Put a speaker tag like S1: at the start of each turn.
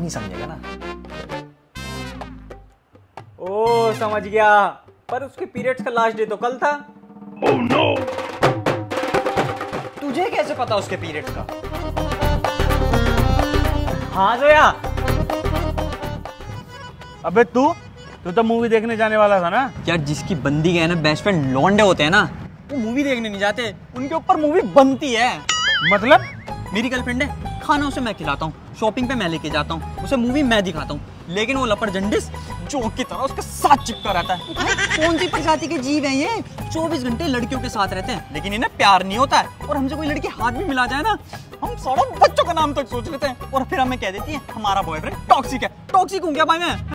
S1: नहीं समझेगा ना।
S2: ओ समझ गया, पर उसके पीरियड्स का लास्ट डे तो कल था।
S1: Oh no! तुझे कैसे पता उसके पीरियड्स का?
S2: हाँ जोया।
S3: अबे तू तो मूवी देखने जाने वाला था ना
S1: यार जिसकी बंदी गए ना बेस्ट फ्रेंड लौंडे होते हैं ना, वो मूवी देखने नहीं जाते, उनके ऊपर मूवी बनती है।
S3: मतलब
S1: मेरी गर्लफ्रेंड है, खाना उसे मैं खिलाता हूँ, शॉपिंग पे मैं लेके जाता हूँ, उसे मूवी मैं दिखाता हूँ, लेकिन वो लपड़ जंडिस जोक की तरह उसके साथ चिपका रहता है। कौन सी प्रजाति के जीव हैं ये? 24 घंटे लड़कियों के साथ रहते हैं, लेकिन इन्हें प्यार नहीं होता है। और हमसे कोई लड़की हाथ भी मिला जाए ना, हम सारा बच्चों का नाम तक सोच लेते हैं, और फिर हमें कह देती है हमारा बॉयफ्रेंड टॉक्सिक है। टॉक्सिक हूँ क्या भाई मैं?